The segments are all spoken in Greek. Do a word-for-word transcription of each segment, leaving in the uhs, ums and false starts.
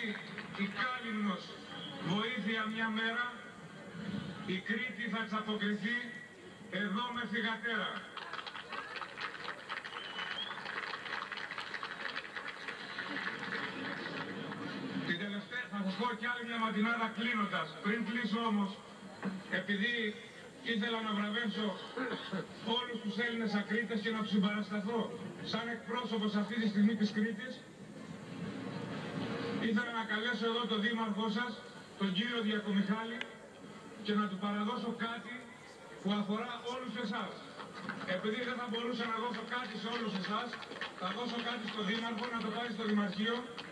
η Κάλυμνος βοήθεια μια μέρα, η Κρήτη θα τσαποκριθεί εδώ με θυγατέρα. Την τελευταία, θα σας πω κι άλλη μια ματινάδα κλείνοντας. Πριν κλείσω όμως, επειδή ήθελα να βραβεύσω όλους τους Έλληνες ακρίτες και να τους συμπαρασταθώ σαν εκπρόσωπος αυτή τη στιγμή της Κρήτης, ήθελα να καλέσω εδώ τον δήμαρχό σας, τον κύριο Διακομιχάλη, και να του παραδώσω κάτι που αφορά όλους εσάς. Επειδή δεν θα μπορούσα να δώσω κάτι σε όλους εσάς, θα δώσω κάτι στον δήμαρχο να το πάει στο Δημαρχείο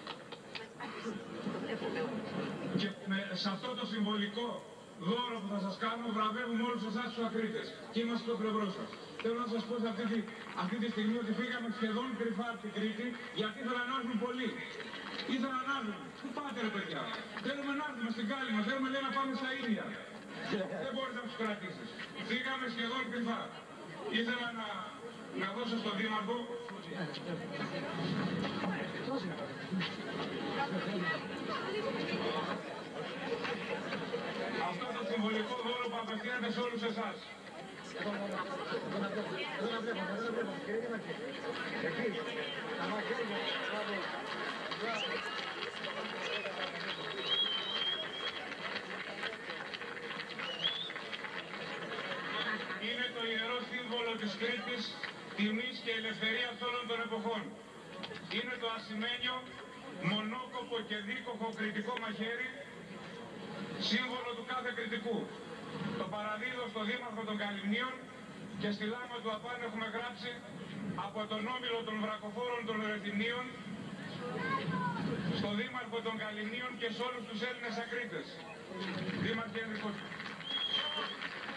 και με, σε αυτό το συμβολικό δώρο που θα σας κάνω βραβεύουμε όλους εσάς τους ακρίτες και είμαστε στο πλευρό σας. Θέλω να σας πω σε αυτή τη, αυτή τη στιγμή ότι φύγαμε σχεδόν κρυφά από την Κρήτη γιατί ήθελαν να έρθουν πολλοί. Ήθελαν να έρθουν. Πού πάτε ρε παιδιά? Θέλουμε να έρθουμε στην Κάλη μας, θέλουμε λέει να πάμε στα ίδια. Δεν μπορείς να τους κρατήσεις. Φύγαμε σχεδόν κρυφά. Ήθελα να, να δώσω στον Δήμαρχο αυτό το συμβολικό δώρο που απευθύνεται σε όλους εσάς. Είναι το ιερό σύμβολο της Κρήτης, τιμής και ελευθερίας όλων των εποχών. Είναι το ασημένιο, μονόκοπο και δίκοχο κρητικό μαχαίρι, σύμβολο του κάθε κριτικού. Το παραδίδω στο Δήμαρχο των Καλυμνίων και στη λάμα του απάνω έχουμε γράψει από τον όμιλο των βρακοφόρων των Ρεθυμνίων στο Δήμαρχο των Καλυμνίων και σε όλους τους Έλληνες ακρίτες. Δήμαρχε Ενδικό.